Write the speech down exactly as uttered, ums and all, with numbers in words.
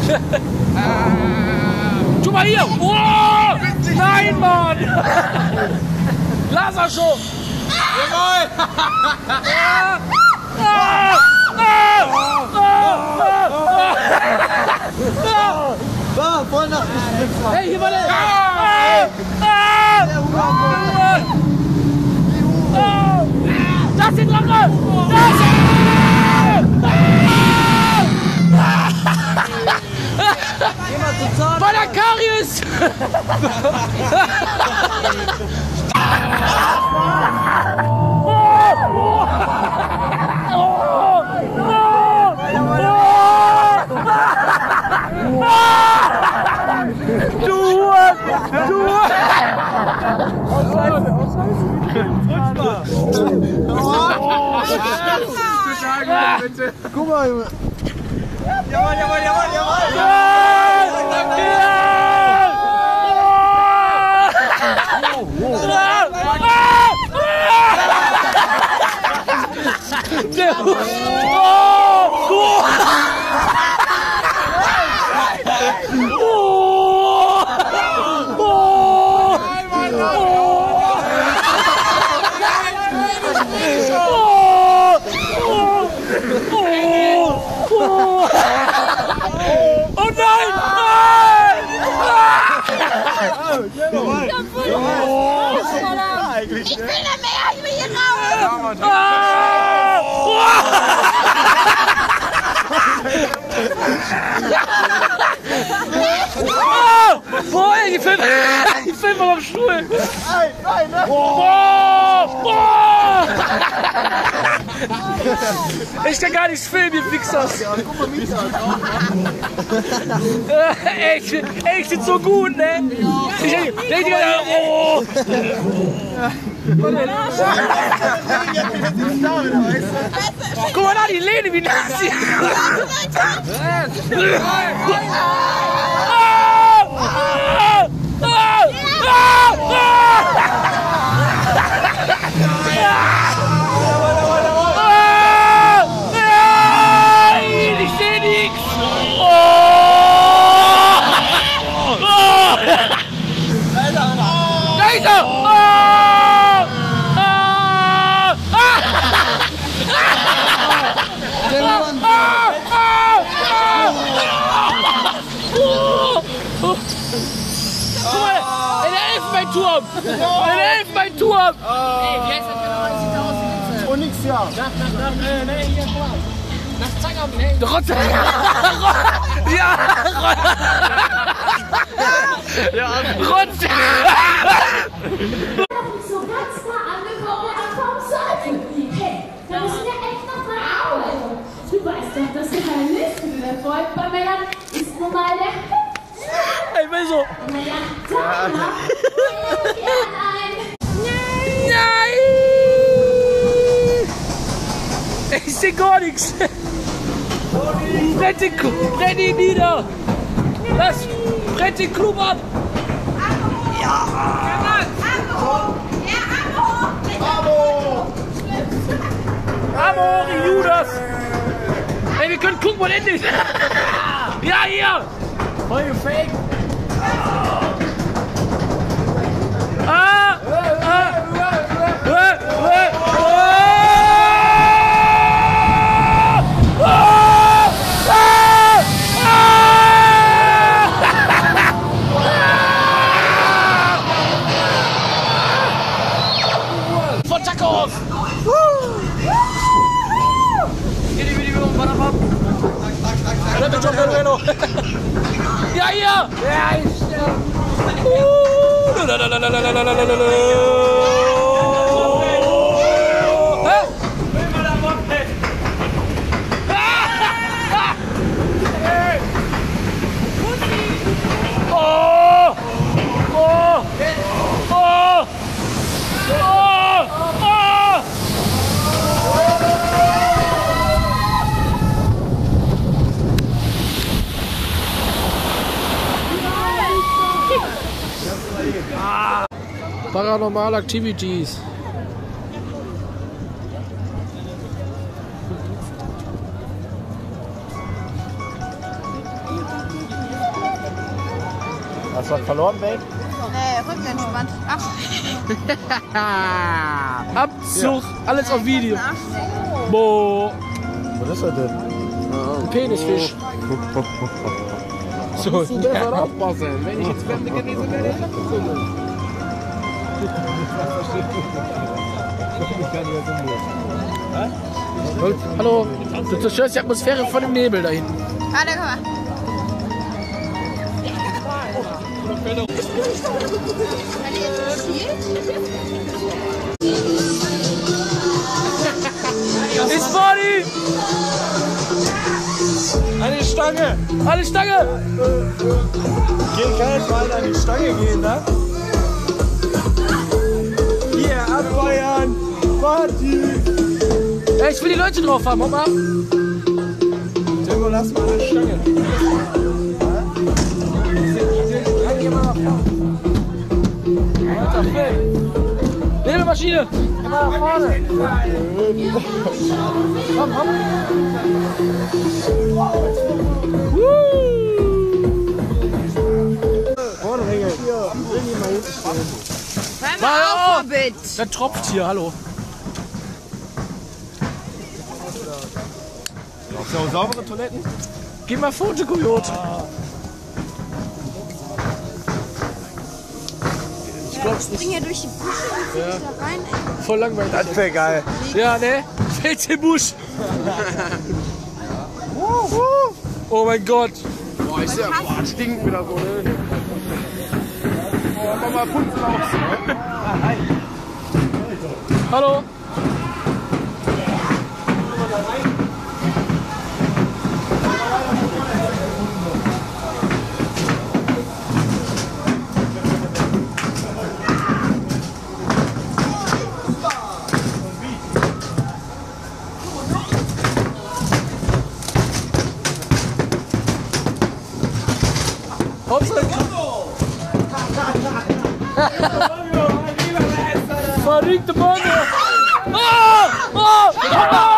Tu mal hier! Wow! Nein, Mann! Lasershow! Jawohl! Ah, voll nach dem Hey, hier war der! Das sind Lange! Das sind... Bei der Karius! Du! Du! Guck mal, Junge. Jawohl, jawohl, jawohl, jawohl! Oh nein! Ich will nicht mehr, ich will hier raus! Boah, ich film, ich film mal am Stuhl! Boah! Boah! Ich kann gar nichts filmen, ihr Fixers! Ey, ich, ey, ich bin so gut, ne? Ich, ich, ich, ich, oh! Guck mal da, die Lehne, wie nass sie... Ich seh nix! Da ist er! Elfenbeinturm! Ein Elfenbeinturm! Ey, wie heißt das genau? Und nix, ja. Nach, nach, nach, äh, ne, hier, guck mal. Nach Zanger, ne? Rotze! Ja! Ja! Rotze! So ganz nah angekommen und ankommen sollte. Hey, da müssen wir echt noch mal arbeiten. Du weißt doch, das Geheimnis für den Erfolg bei Männern ist nun mal der Ich will so. Naja, sag mal. Gern ein. Nein! Ich seh gar nichts. Brett den, brett ihn nieder. Lass, brett den Klub ab. Ja! Amo, die Judas! Ey, wir können gucken, wo das endlich. Ja, hier! Voll gefaked! Ah! Ah! Äh, äh, von Tschakov! Ja, hier! Ja, ich uh, la, la, la, la, la, la, la, la, la, la. Hä? Oh! Oh! Oh! Oh! Oh! Paranormal Activities. Hast du was verloren, Babe? Nee, rückenentspannt. Ach, Abzug, alles auf Video. Boah, Was ist das denn? ein Penisfisch. So, aufpassen. Wenn ich jetzt fremde gewesen wäre, hallo, du zerstörst die Atmosphäre von dem Nebel da hinten. warte, guck mal. Wenn ihr jetzt spielt, Ist Body! Eine Stange! Alle Stange! Geh, kann jetzt mal an die Stange gehen, ne? Hier, abfeiern! Party! Ja, ich will die Leute drauf haben, Oma. Timo, lass mal eine Stange. Nebelmaschine! Immer nach vorne! Komm, komm! Vorne, Ringe. Hier, bring ihn mal hinten stehen. hör Mal mal auf, auf! Hobbit. Der tropft hier, hallo. So, saubere Toiletten? Geh mal Foto, Kojote. Ich glaub's Ich nicht. bin hier durch die Büsche und fliege da rein, ey. Voll langweilig. Das wäre geil. Ja, ne? Fällt im Busch. Oh mein Gott. Boah, ist ja, boah, stinkt wieder so, ne? Boah, Mama, Punzen aus. Hallo. Hauptsache. Verrückte Bongo! Ah! Ah! Ah!